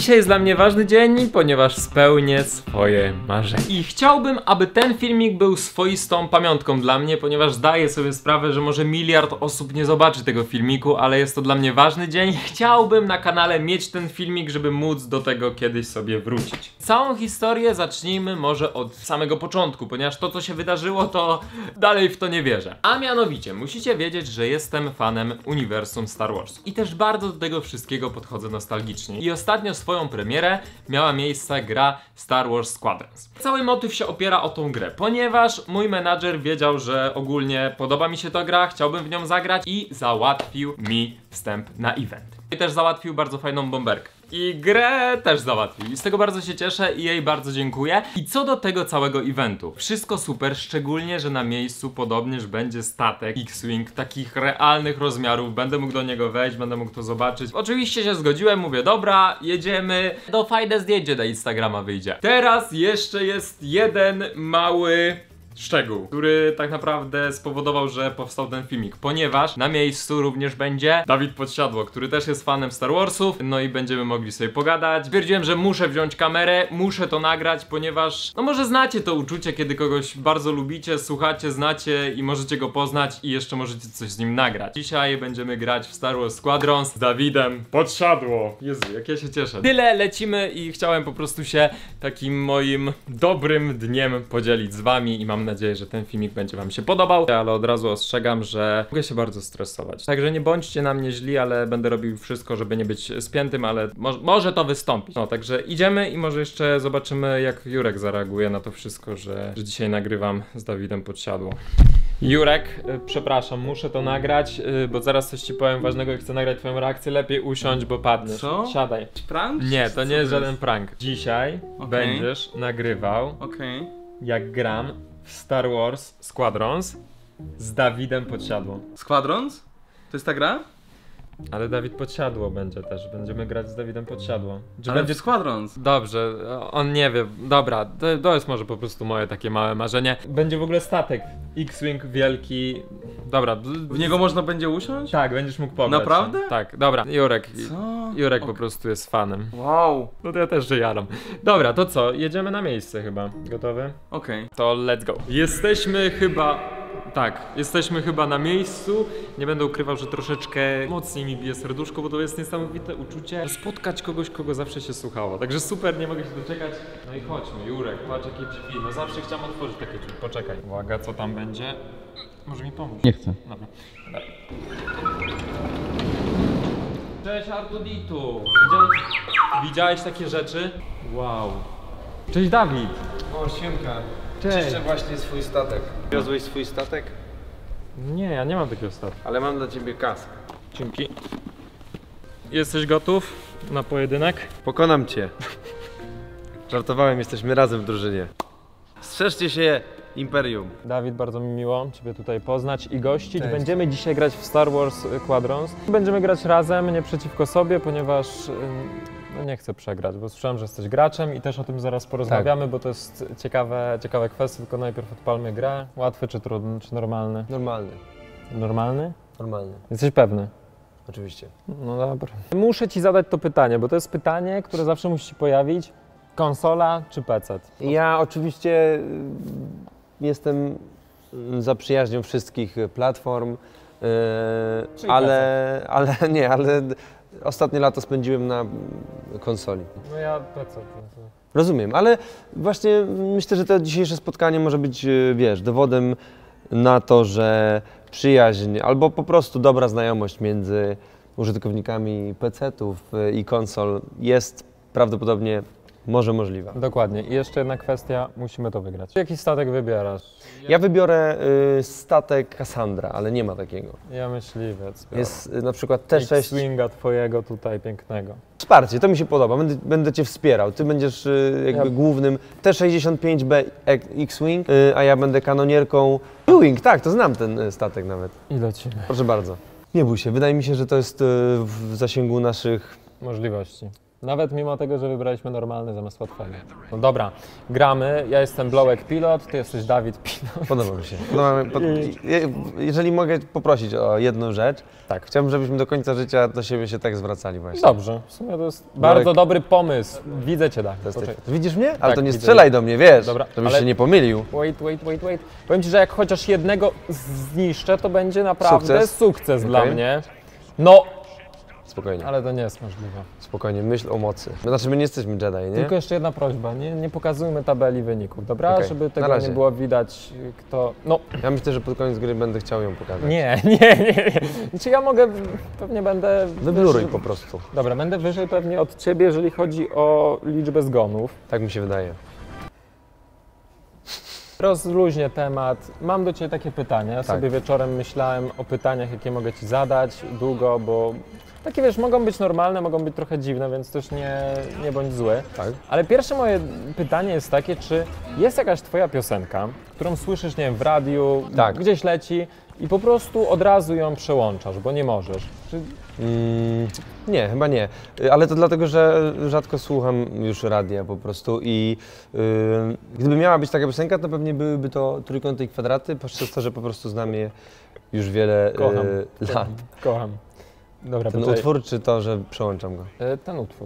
Dzisiaj jest dla mnie ważny dzień, ponieważ spełnię swoje marzenie. I chciałbym, aby ten filmik był swoistą pamiątką dla mnie, ponieważ zdaję sobie sprawę, że może miliard osób nie zobaczy tego filmiku, ale jest to dla mnie ważny dzień. Chciałbym na kanale mieć ten filmik, żeby móc do tego kiedyś sobie wrócić. Całą historię zacznijmy może od samego początku, ponieważ to, co się wydarzyło, to dalej w to nie wierzę. A mianowicie, musicie wiedzieć, że jestem fanem uniwersum Star Wars. I też bardzo do tego wszystkiego podchodzę nostalgicznie. I ostatnio swoją premierę miała miejsce gra Star Wars Squadrons. Cały motyw się opiera o tą grę, ponieważ mój menadżer wiedział, że ogólnie podoba mi się ta gra, chciałbym w nią zagrać i załatwił mi wstęp na event. I też załatwił bardzo fajną bomberkę. I grę też załatwił. I z tego bardzo się cieszę i jej bardzo dziękuję. I co do tego całego eventu. Wszystko super, szczególnie, że na miejscu podobnież będzie statek X-Wing takich realnych rozmiarów. Będę mógł do niego wejść, będę mógł to zobaczyć. Oczywiście się zgodziłem, mówię, dobra, jedziemy. To fajne zdjęcie na Instagrama wyjdzie. Teraz jeszcze jest jeden mały szczegół, który tak naprawdę spowodował, że powstał ten filmik, ponieważ na miejscu również będzie Dawid Podsiadło, który też jest fanem Star Warsów, no i będziemy mogli sobie pogadać. Stwierdziłem, że muszę wziąć kamerę, muszę to nagrać, ponieważ no może znacie to uczucie, kiedy kogoś bardzo lubicie, słuchacie, znacie i możecie go poznać i jeszcze możecie coś z nim nagrać. Dzisiaj będziemy grać w Star Wars Squadrons z Dawidem Podsiadło. Jezu, jak ja się cieszę. Tyle, lecimy i chciałem po prostu się takim moim dobrym dniem podzielić z wami i mam nadzieję, że ten filmik będzie wam się podobał, ale od razu ostrzegam, że mogę się bardzo stresować. Także nie bądźcie na mnie źli, ale będę robił wszystko, żeby nie być spiętym, ale może to wystąpić. No, także idziemy i może jeszcze zobaczymy, jak Jurek zareaguje na to wszystko, że dzisiaj nagrywam z Dawidem Podsiadło. Jurek, przepraszam, muszę to nagrać, bo zaraz coś ci powiem ważnego i chcę nagrać twoją reakcję. Lepiej usiądź, bo padniesz. Co? Siadaj. Prank? Nie, to nie jest żaden prank. Dzisiaj będziesz nagrywał, jak gram w Star Wars Squadrons z Dawidem Podsiadło. Squadrons? To jest ta gra? Ale Dawid Podsiadło będzie też. Będziemy grać z Dawidem Podsiadło. Ale będzie Squadrons. Dobrze, on nie wie. Dobra, to jest może po prostu moje takie małe marzenie. Będzie w ogóle statek. X-Wing wielki. Dobra. W niego można będzie usiąść? Tak, będziesz mógł pograć. Naprawdę? Tak, dobra. Jurek. Co? Jurek po prostu jest fanem. Wow. No to ja też się jaram. Dobra, to co? Jedziemy na miejsce chyba. Gotowy? Okej. To let's go. Jesteśmy chyba na miejscu. Nie będę ukrywał, że troszeczkę mocniej mi bije serduszko, bo to jest niesamowite uczucie spotkać kogoś, kogo zawsze się słuchało. Także super, nie mogę się doczekać. No i chodźmy, Jurek, patrz jakie drzwi. No zawsze chciałem otworzyć takie drzwi. Poczekaj. Uwaga, co tam będzie? Może mi pomóc? Nie chcę. Dobra. Cześć Artuditu. Widziałeś takie rzeczy? Wow. Cześć Dawid. O, siemka. Cześć. Czyszczę właśnie swój statek. Wiozłeś swój statek? Nie, ja nie mam takiego statku. Ale mam dla ciebie kask. Dzięki. Jesteś gotów na pojedynek? Pokonam cię. Żartowałem, jesteśmy razem w drużynie. Strzeżcie się Imperium. Dawid, bardzo mi miło Ciebie tutaj poznać i gościć. Cześć. Będziemy dzisiaj grać w Star Wars Squadrons. Będziemy grać razem, nie przeciwko sobie, ponieważ no nie chcę przegrać, bo słyszałem, że jesteś graczem i też o tym zaraz porozmawiamy, bo to jest ciekawe kwestie, tylko najpierw odpalmy grę. Łatwy czy trudny, czy normalny? Normalny. Normalny? Normalny. Jesteś pewny? Oczywiście. No dobra. Muszę Ci zadać to pytanie, bo to jest pytanie, które zawsze musi się pojawić. Konsola czy PC? Ja oczywiście jestem za przyjaźnią wszystkich platform, ale ostatnie lata spędziłem na konsoli. No ja PC. Rozumiem, ale właśnie myślę, że to dzisiejsze spotkanie może być, wiesz, dowodem na to, że przyjaźń albo po prostu dobra znajomość między użytkownikami PC-ów i konsol jest prawdopodobnie może możliwa. Dokładnie. I jeszcze jedna kwestia, musimy to wygrać. Jaki statek wybierasz? Ja wybiorę statek Cassandra, ale nie ma takiego. Ja myśliwiec. Jest na przykład T6. X-Winga twojego tutaj pięknego. Wsparcie, to mi się podoba, będę Cię wspierał. Ty będziesz głównym T-65B X-Wing, a ja będę kanonierką U-Wing, tak, to znam ten statek nawet. I lecimy. Proszę bardzo. Nie bój się, wydaje mi się, że to jest w zasięgu naszych Możliwości. Nawet mimo tego, że wybraliśmy normalny zamiast łatwego. No dobra, gramy. Ja jestem Blowek Pilot, ty jesteś Dawid Pilot. Podoba mi się. Jeżeli mogę poprosić o jedną rzecz, Tak. chciałbym, żebyśmy do końca życia do siebie się tak zwracali właśnie. Dobrze, w sumie to jest bardzo dobry pomysł. Widzę cię, Dawid. Poczekaj. Widzisz mnie? Ale Tak, to nie widzę. strzelaj do mnie, wiesz, Dobra, żebyś ale- się nie pomylił. Wait. Powiem ci, że jak chociaż jednego zniszczę, to będzie naprawdę sukces dla Okej. mnie. No, Spokojnie, ale to nie jest możliwe. spokojnie, myśl o mocy. Znaczy, my nie jesteśmy Jedi, nie? Tylko jeszcze jedna prośba, nie pokazujmy tabeli wyników, dobra? Okej, Żeby na tego razie. nie było widać, kto... No, Ja myślę, że pod koniec gry będę chciał ją pokazać. nie. Znaczy ja mogę, pewnie będę... Wybluruj po prostu. Dobra, będę wyżej pewnie od ciebie, jeżeli chodzi o liczbę zgonów. Tak mi się wydaje. Rozluźnię temat. Mam do ciebie takie pytanie. Ja Tak. sobie wieczorem myślałem o pytaniach, jakie mogę ci zadać długo, bo takie wiesz, mogą być normalne, mogą być trochę dziwne, więc też nie bądź zły. Tak. Ale pierwsze moje pytanie jest takie, czy jest jakaś twoja piosenka, którą słyszysz, nie wiem, w radiu, Tak. gdzieś leci i po prostu od razu ją przełączasz, bo nie możesz. Czy... Nie, chyba nie. Ale to dlatego, że rzadko słucham już radia po prostu i gdyby miała być taka piosenka, to pewnie byłyby to Trójkąty i Kwadraty, przez to, że po prostu znam je już wiele Kocham. lat. Kocham. Dobra, Ten poczekaj. utwór, czy to, że przełączam go? Ten utwór.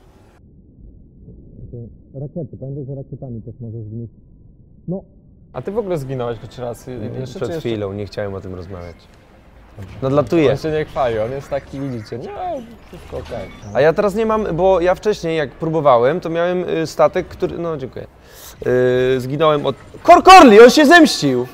Rakiety, pamiętaj, że rakietami też możesz w nich... No. A ty w ogóle zginąłeś choć raz jeszcze, Przed czy jeszcze... chwilą, nie chciałem o tym rozmawiać. On Nadlatuję. się nie chwali, on jest taki, widzicie, nie, wszystko okej. A ja teraz nie mam, bo ja wcześniej jak próbowałem, to miałem statek, który... No, dziękuję. Zginąłem od... Korkorli, on się zemścił!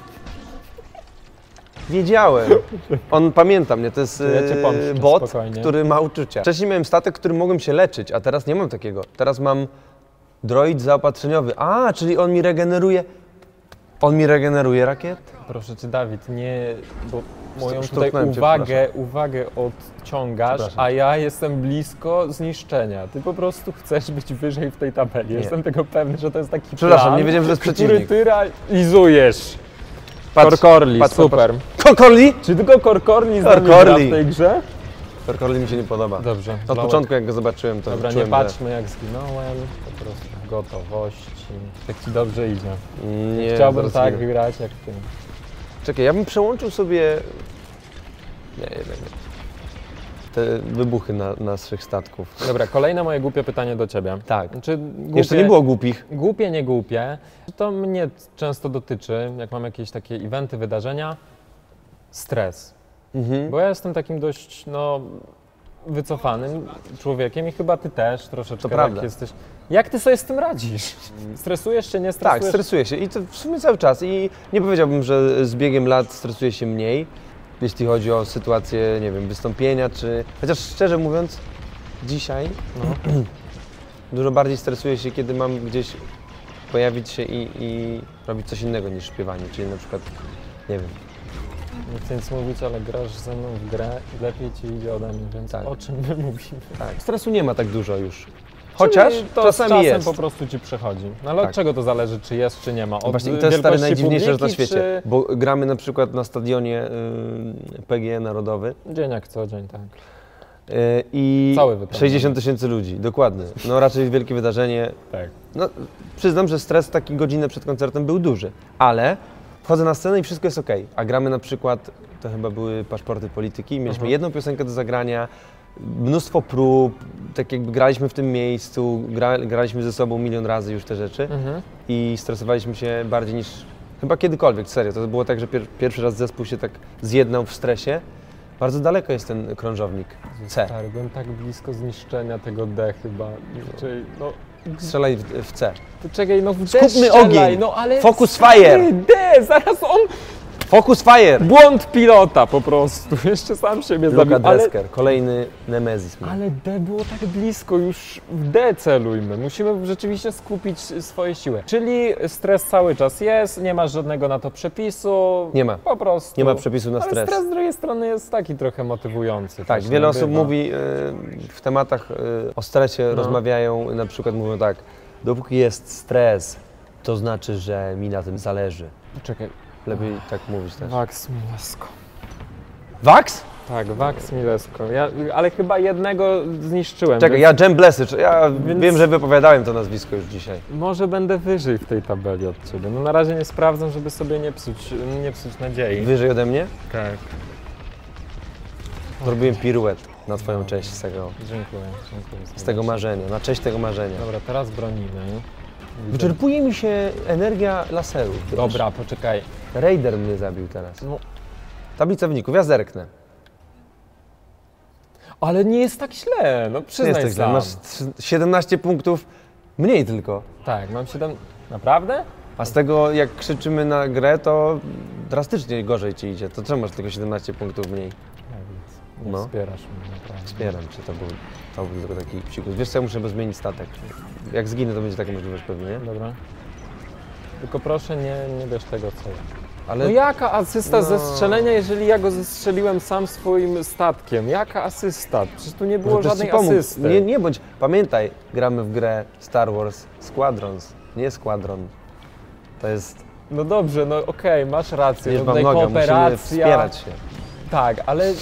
Wiedziałem. On pamięta mnie, to jest Ja cię pomszczę, bot, spokojnie. który ma uczucia. Wcześniej miałem statek, którym mogłem się leczyć, a teraz nie mam takiego. Teraz mam droid zaopatrzeniowy. A, czyli on mi regeneruje... On mi regeneruje rakiet? Proszę cię, Dawid, nie, bo moją tutaj Szturchnąłem cię, uwagę odciągasz, Przepraszam. a ja jestem blisko zniszczenia. Ty po prostu chcesz być wyżej w tej tabeli. Jestem tego pewny, że to jest taki Przepraszam, plan, nie wiedziałem, że to jest który przeciwnik. ty realizujesz. Patrz, Korkorli, patrz, super. Korkorli? Czy tylko Korkorli z nami Korkorli. gra w tej grze? Korkorli mi się nie podoba. Dobrze. Od początku jak go zobaczyłem, to Dobra, nie czułem, patrzmy jak zginąłem, po prostu w gotowości. Jak ci dobrze idzie. że... Nie, Chciałbym zaraz tak zginę. grać jak ty. Czekaj, ja bym przełączył sobie... Nie, jednak nie. Te wybuchy na naszych statków. Dobra, kolejne moje głupie pytanie do ciebie. Tak. Czy Jeszcze nie było głupich. Głupie, nie głupie. To mnie często dotyczy, jak mam jakieś takie eventy, wydarzenia. Stres. Bo ja jestem takim dość, wycofanym człowiekiem i chyba ty też troszeczkę To prawda. tak jesteś. Jak ty sobie z tym radzisz? Stresujesz się, nie Tak, stresujesz? stresuję się i to w sumie cały czas. I nie powiedziałbym, że z biegiem lat stresuję się mniej, jeśli chodzi o sytuację, nie wiem, wystąpienia, czy... Chociaż szczerze mówiąc, dzisiaj dużo bardziej stresuję się, kiedy mam gdzieś pojawić się i robić coś innego niż śpiewanie, czyli na przykład, nie wiem, Nie chcę nic mówić, ale grasz ze mną w grę i lepiej ci idzie ode mnie, więc Tak. o czym my mówimy? tak. Stresu nie ma tak dużo już. Chociaż Czyli to czasami z czasem jest. po prostu ci przychodzi. No ale Tak. od czego to zależy, czy jest, czy nie ma? Od Właśnie i to jest stary wielkości najdziwniejsze rzecz na publiki, świecie, bo gramy na przykład na stadionie PGE Narodowy Czy... Dzień jak co dzień, tak. i Cały wypełniony. 60 000 ludzi, dokładnie. No raczej wielkie wydarzenie. Tak. No, przyznam, że stres taki godzinę przed koncertem był duży, ale wchodzę na scenę i wszystko jest okej. A gramy na przykład, to chyba były Paszporty Polityki, mieliśmy jedną piosenkę do zagrania, mnóstwo prób, tak jakby graliśmy w tym miejscu, graliśmy ze sobą milion razy już te rzeczy i stresowaliśmy się bardziej niż chyba kiedykolwiek, serio. To było tak, że pierwszy raz zespół się tak zjednał w stresie. Bardzo daleko jest ten krążownik C. Stary, byłem tak blisko zniszczenia tego D chyba. Czyli, Strzelaj w C. to czekaj, w D Skupmy strzelaj, ogień. ale... Focus stary, fire. D, zaraz on... Focus fire! Błąd pilota po prostu, jeszcze sam siebie Luka zabił. Ale, Dresker, kolejny Nemezis. ale D było tak blisko, już w D celujmy. Musimy rzeczywiście skupić swoje siły. Czyli stres cały czas jest, nie masz żadnego na to przepisu. Nie ma. Po prostu. Nie ma przepisu na Ale stres. stres z drugiej strony jest taki trochę motywujący. Tak, też, wiele nie osób bywa. mówi w tematach o stresie, rozmawiają, na przykład mówią tak, dopóki jest stres, to znaczy, że mi na tym zależy. Czekaj, Lepiej tak mówić też. Wax Miasko. Wax? Tak, Wax Milesko. Ale chyba jednego zniszczyłem. Czekaj, więc ja Jem Blessage, ja Więc- wiem, że wypowiadałem to nazwisko już dzisiaj. może będę wyżej w tej tabeli od ciebie. No na razie nie sprawdzam, żeby sobie nie psuć nadziei. Wyżej ode mnie? Tak. Zrobiłem piruet na twoją cześć Dziękuję. z tego marzenia, na cześć tego marzenia. Dobra, teraz bronimy. Wyczerpuje mi się energia laseru. wiesz? Dobra, poczekaj. Raider mnie zabił teraz. No, Tablica wyników, ja zerknę. ale nie jest tak źle, no Nie przyznaj jest tak źle, sam. masz 17 punktów mniej tylko. Tak, mam 7... Naprawdę? A z tego jak krzyczymy na grę, to drastycznie gorzej ci idzie. To czemu masz tylko 17 punktów mniej? Nie No. wspierasz mnie, naprawdę. Wspieram cię, to był tylko taki psikus. Wiesz co, ja muszę zmienić statek. Jak zginę, to będzie taka możliwość pewnie, nie? Dobra. Tylko proszę nie bierz tego co ja. Ale No jaka asysta ze No. strzelenia, jeżeli ja go zestrzeliłem sam swoim statkiem? Jaka asysta? Przecież tu nie było może ktoś ci żadnej pomógł. asysty. Nie bądź, pamiętaj, gramy w grę Star Wars Squadrons, nie Squadron. To jest No dobrze, no okej, masz rację, no liczba tutaj mnoga, musimy kooperacja. wspierać się. Tak, ale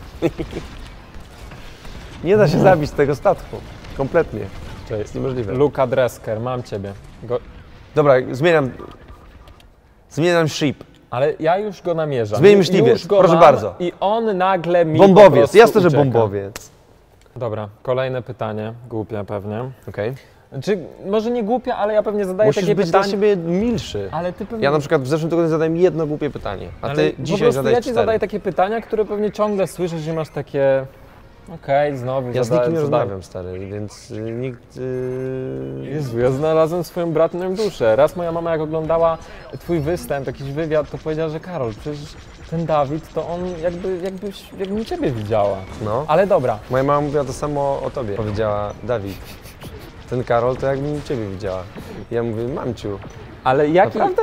Nie da się zabić tego statku, kompletnie. Cześć. Jest niemożliwe. Luka Dresker, mam ciebie. Dobra, zmieniam ship. Ale ja już go namierzam. Zmień myśliwiec, Już go proszę mam bardzo. I on nagle mi po Bombowiec, prostu jasne, że ucieka. bombowiec. Dobra, kolejne pytanie, głupie pewnie. Okej. Czy może nie głupie, ale ja pewnie zadaję Musisz takie być pytanie. dla siebie milszy. Ale ty pewnie... Ja na przykład w zeszłym tygodniu zadałem jedno głupie pytanie, a Ale ty po dzisiaj prostu zadajesz ja ci 4. zadaję takie pytania, które pewnie ciągle słyszysz, że masz takie... Okej, znowu Ja z nikim nie zadaję- rozmawiam, stary, więc nikt... Jezu, ja znalazłem swoją bratnią duszę. Raz moja mama jak oglądała twój występ, jakiś wywiad, to powiedziała, że Karol, przecież ten Dawid, to on jakby ciebie widziała. No. Ale dobra, Moja mama mówiła to samo o tobie. Powiedziała, Dawid, ten Karol to jakbym ciebie widziała. Ja mówię, mamciu, ale jaki... naprawdę?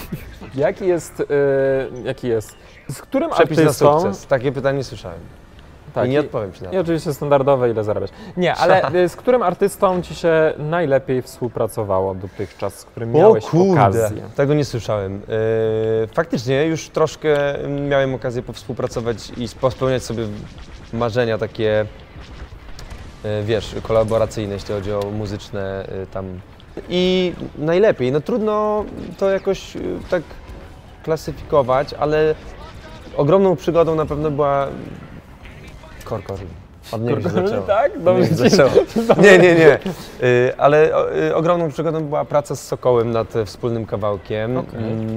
Jaki jest? Z którym Przepis na artystą... sukces. Takie pytanie nie słyszałem. Tak, I nie odpowiem ci na I to. oczywiście standardowe, ile zarabiasz. Nie, ale z którym artystą ci się najlepiej współpracowało dotychczas, z którym miałeś okazję? Tego nie słyszałem. Faktycznie już troszkę miałem okazję powspółpracować i pospełniać sobie marzenia takie, wiesz, kolaboracyjne, jeśli chodzi o muzyczne tam. I najlepiej, no trudno to jakoś tak klasyfikować, ale ogromną przygodą na pewno była Korkor. Od niego się zaczęło. Tak? Od Dobrze niego się ci- zaczęło. Nie. Ale ogromną przygodą była praca z Sokołem nad wspólnym kawałkiem. Okej.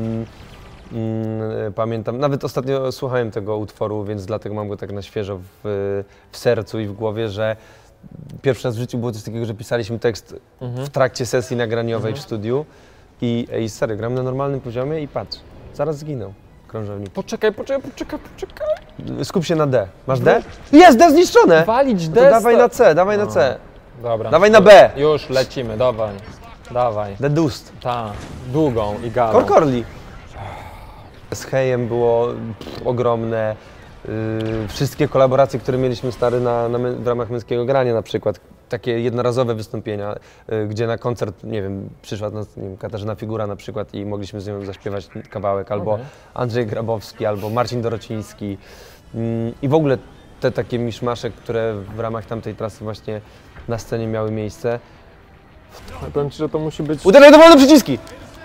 Pamiętam, nawet ostatnio słuchałem tego utworu, więc dlatego mam go tak na świeżo w sercu i w głowie, że pierwszy raz w życiu było coś takiego, że pisaliśmy tekst w trakcie sesji nagraniowej w studiu i ej, stary, gram na normalnym poziomie i patrz, zaraz zginął krążownik. Poczekaj. Skup się na D. Masz D? Jest, D zniszczone! Walić To D. dawaj na C, dawaj na C. Dobra. Dawaj na B. Już lecimy, dawaj. The Dust. Ta, długą i galą. Korkorli. Z Hejem było ogromne. Wszystkie kolaboracje, które mieliśmy stary w ramach Męskiego Grania na przykład. Takie jednorazowe wystąpienia, gdzie na koncert, nie wiem, przyszła nas, nie wiem, Katarzyna Figura na przykład i mogliśmy z nią zaśpiewać kawałek, albo Okej. Andrzej Grabowski, albo Marcin Dorociński. I w ogóle te takie miszmasze, które w ramach tamtej trasy właśnie na scenie miały miejsce. Powiem ci, że to musi być... Uderzaj dowolne przyciski!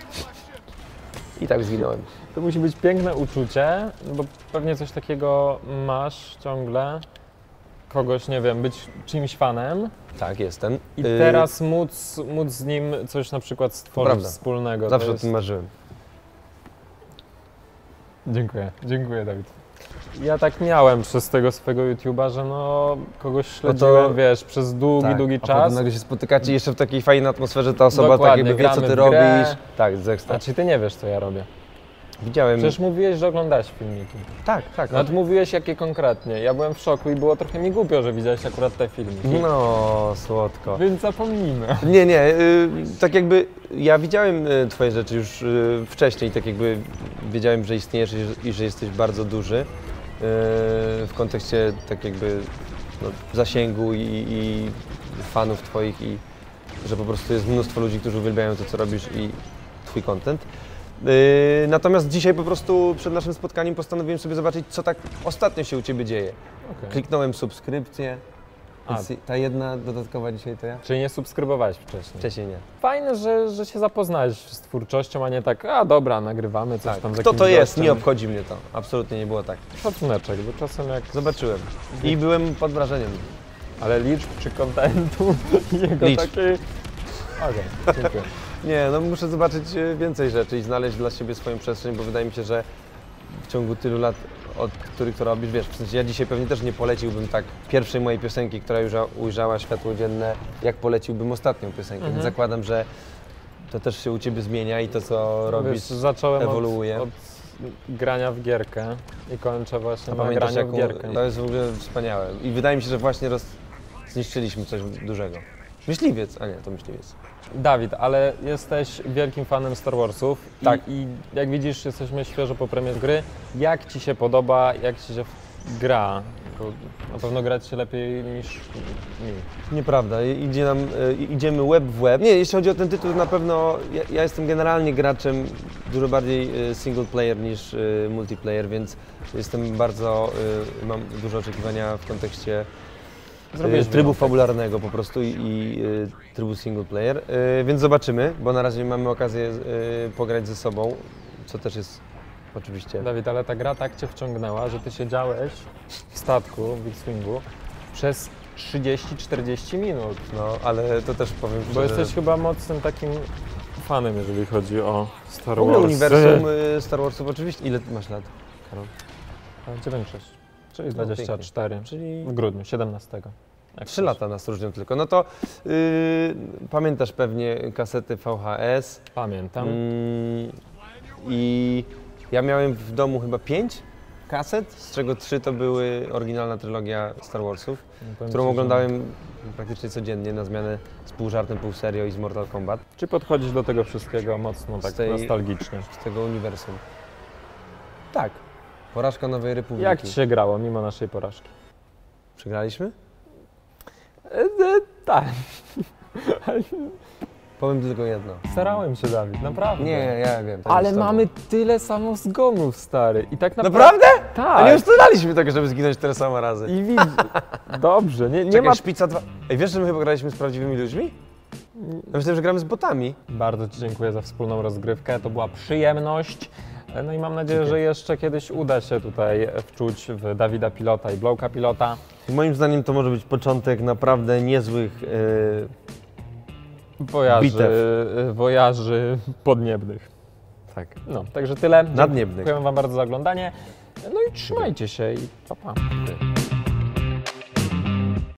I tak zginąłem. To musi być piękne uczucie, bo pewnie coś takiego masz ciągle. Kogoś, nie wiem, być czyimś fanem Tak, jestem. i teraz móc z nim coś na przykład stworzyć Prawda. wspólnego. to Zawsze o jest... tym marzyłem. Dziękuję Dawid. Ja tak miałem przez tego swojego YouTube'a, że no kogoś śledziłem, wiesz, przez długi A czas. potem nagle się spotykacie jeszcze w takiej fajnej atmosferze, ta osoba Dokładnie, tak jakby wie, co gramy ty w grę. robisz. Tak, z ekstra. A czy ty nie wiesz, co ja robię? Widziałem. Przecież mówiłeś, że oglądałeś filmiki. Tak. Nawet mówiłeś, jakie konkretnie. Ja byłem w szoku i było trochę mi głupio, że widziałeś akurat te filmiki. No, słodko. Więc zapomnijmy. Nie, tak jakby ja widziałem twoje rzeczy już wcześniej, tak jakby wiedziałem, że istniejesz i że jesteś bardzo duży w kontekście tak jakby zasięgu i fanów twoich i że po prostu jest mnóstwo ludzi, którzy uwielbiają to, co robisz i twój content. Natomiast dzisiaj po prostu przed naszym spotkaniem postanowiłem sobie zobaczyć, co tak ostatnio się u Ciebie dzieje. Okay. Kliknąłem subskrypcję. Ta jedna dodatkowa dzisiaj to ja? Czyli nie subskrybowałeś wcześniej? Wcześniej nie. Fajne, że się zapoznałeś z twórczością, a nie tak, a dobra, nagrywamy coś tam z Kto to jakimś jest? gościem. Nie obchodzi mnie to. Absolutnie nie było tak. Szacuneczek, bo czasem jak... Zobaczyłem. I byłem pod wrażeniem. Ale liczb czy kontentu jego Liczb. takiej... Okej, dziękuję. Nie, no muszę zobaczyć więcej rzeczy i znaleźć dla siebie swoją przestrzeń, bo wydaje mi się, że w ciągu tylu lat, od których to robisz, wiesz, w sensie ja dzisiaj pewnie też nie poleciłbym tak pierwszej mojej piosenki, która już ujrzała światło dzienne, jak poleciłbym ostatnią piosenkę, więc zakładam, że to też się u Ciebie zmienia i to, co robisz, Wiesz, zacząłem ewoluuje. od grania w gierkę i kończę właśnie A na pamiętasz, graniu w gierkę. to jest w ogóle wspaniałe i wydaje mi się, że właśnie zniszczyliśmy coś dużego. Myśliwiec, a nie, to myśliwiec. Dawid, ale jesteś wielkim fanem Star Warsów i jak widzisz, jesteśmy świeżo po premierze gry. Jak Ci się podoba, jak Ci się gra? Bo na pewno grać się lepiej niż mi. Nieprawda, idziemy łeb w łeb. Nie, jeśli chodzi o ten tytuł, na pewno ja jestem generalnie graczem dużo bardziej single player niż multiplayer, więc jestem mam duże oczekiwania w kontekście trybu fabularnego po prostu i trybu single player, więc zobaczymy, bo na razie mamy okazję pograć ze sobą, co też jest oczywiście... Dawid, ale ta gra tak Cię wciągnęła, że Ty siedziałeś w statku, w X-Wingu przez 30-40 minut. No, ale to też powiem Bo szczerze, jesteś chyba mocnym takim fanem, jeżeli chodzi o Star w ogóle Wars. uniwersum Star Warsów oczywiście. Ile masz lat, Karol? 96, czyli No, 24, czyli w grudniu, 17. 3 lata nas różnią tylko. No to pamiętasz pewnie kasety VHS. Pamiętam. I ja miałem w domu chyba 5 kaset, z czego 3 to były oryginalna trylogia Star Warsów, którą oglądałem praktycznie codziennie na zmianę z pół żartem, pół serio i z Mortal Kombat. Czy podchodzisz do tego wszystkiego mocno tak nostalgicznie? Z tego uniwersum. Tak. Porażka Nowej Republiki. Jak Ci się grało mimo naszej porażki? Przegraliśmy? Tak. Powiem tylko jedno. Starałem się, Dawid, naprawdę. Nie, ja wiem. Ale mamy tyle samo zgonów, stary. I tak naprawdę... Naprawdę? Tak. A nie ustalaliśmy tego, żeby zginąć tyle samo razy. I widzisz. Dobrze, nie Czekaj, ma... Szpica 2. Ej, wiesz, że my chyba graliśmy z prawdziwymi ludźmi? Ja myślałem, że gramy z botami. Bardzo Ci dziękuję za wspólną rozgrywkę, to była przyjemność. No i mam nadzieję, że jeszcze kiedyś uda się tutaj wczuć w Dawida Pilota i Blowka Pilota. Moim zdaniem to może być początek naprawdę niezłych bitew. Wojaży podniebnych. Tak. No, także tyle. Nadniebnych. Dziękuję Wam bardzo za oglądanie. No i trzymajcie się i pa pa.